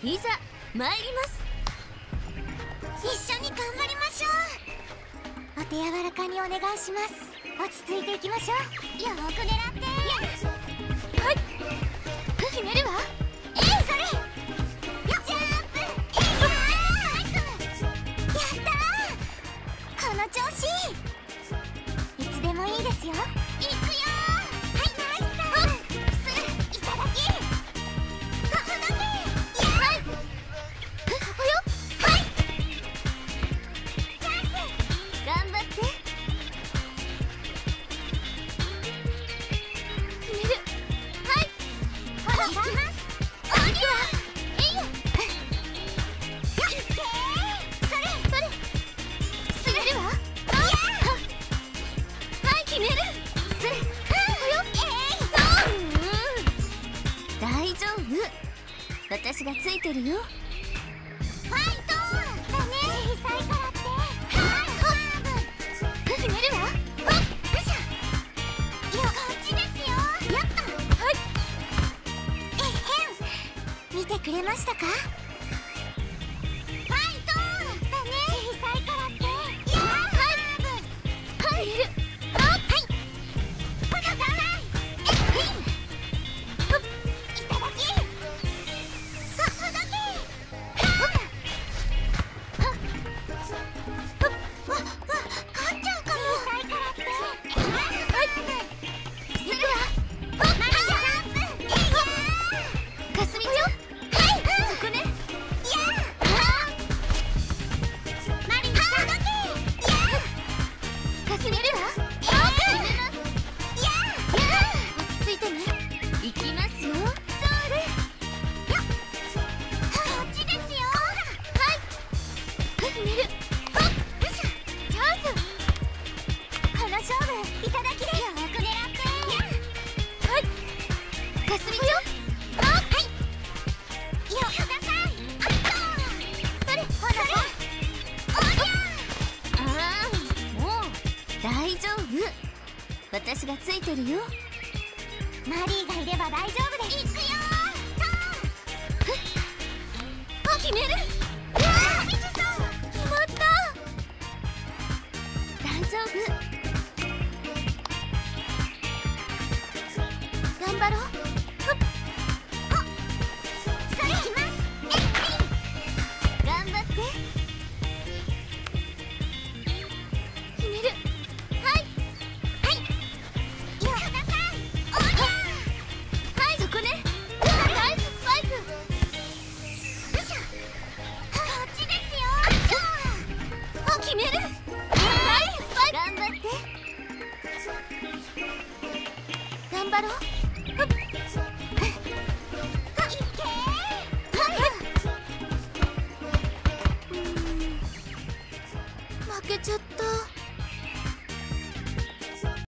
いざ参ります。 一緒に頑張りましょう。お手柔らかにお願いします。落ち着いていきましょう。よーく狙って。 はい、決めるわ。 それよジャンプ。やったー、この調子。いつでもいいですよ。いくよー。はい、ナイスだ。いただき。飛ぶだけ。はい、 ここよ。 はい、チャンス。 頑張って。決める。はい、 ほら、行きます。おりゃえいや。よっけー。それ決めるわ。はい、決める。ここよ。大丈夫、私がついてるよ。 ファイトだね。小さいからって。 決めるわ。 よいしょ。こっちですよ。やった。 はい、 見てくれましたか。ファイトだね。小さいからって。 決める。 ほら、ださい。いただき。飛ぶだけ。勝っちゃうかも。小さいからって。 決めるわ。 マリジャンプ。 かすみちゃん。そこね。 マリジャンプ。 かすめるわ。落ち着いてね。行きますよ。 こっちですよ。 決める。チャンス。 この勝負いただきです。よく狙って。 はい、かすみちゃん。 よください。 それ。 ほらああ、もう大丈夫、私がついてるよ。 マリーがいれば大丈夫です。いくよー。 決める。 決決まった。大丈夫、頑張ろう。 それいきます。 頑張って。決める。 よください。 はい、そこね。ナイススパイク。 こっちですよ。 決める。ナイススパイク。頑張って。頑張ろう。負けちゃった。